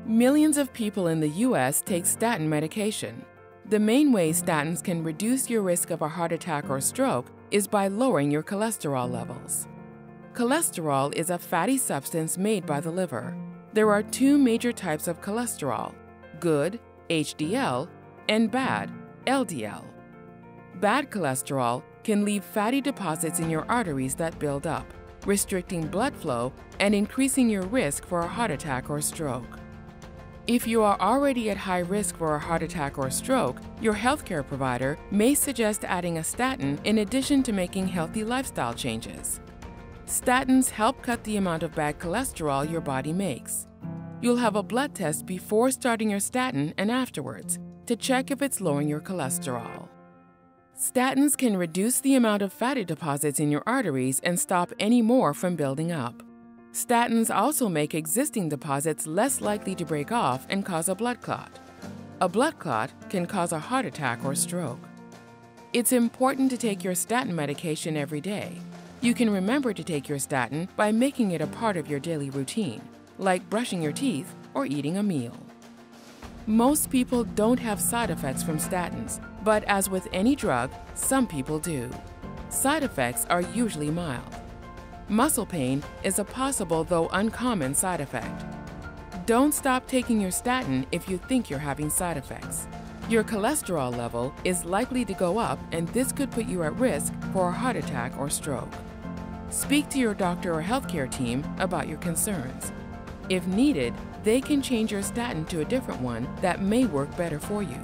Millions of people in the U.S. take statin medication. The main way statins can reduce your risk of a heart attack or stroke is by lowering your cholesterol levels. Cholesterol is a fatty substance made by the liver. There are two major types of cholesterol: good, HDL, and bad, LDL. Bad cholesterol can leave fatty deposits in your arteries that build up, restricting blood flow and increasing your risk for a heart attack or stroke. If you are already at high risk for a heart attack or stroke, your healthcare provider may suggest adding a statin in addition to making healthy lifestyle changes. Statins help cut the amount of bad cholesterol your body makes. You'll have a blood test before starting your statin and afterwards to check if it's lowering your cholesterol. Statins can reduce the amount of fatty deposits in your arteries and stop any more from building up. Statins also make existing deposits less likely to break off and cause a blood clot. A blood clot can cause a heart attack or stroke. It's important to take your statin medication every day. You can remember to take your statin by making it a part of your daily routine, like brushing your teeth or eating a meal. Most people don't have side effects from statins, but as with any drug, some people do. Side effects are usually mild. Muscle pain is a possible though uncommon side effect. Don't stop taking your statin if you think you're having side effects. Your cholesterol level is likely to go up, and this could put you at risk for a heart attack or stroke. Speak to your doctor or healthcare team about your concerns. If needed, they can change your statin to a different one that may work better for you.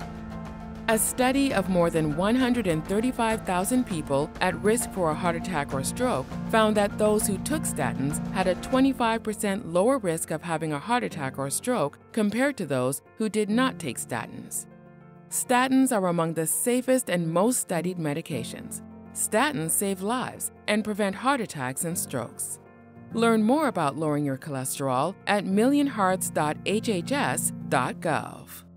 A study of more than 135,000 people at risk for a heart attack or stroke found that those who took statins had a 25% lower risk of having a heart attack or stroke compared to those who did not take statins. Statins are among the safest and most studied medications. Statins save lives and prevent heart attacks and strokes. Learn more about lowering your cholesterol at millionhearts.hhs.gov.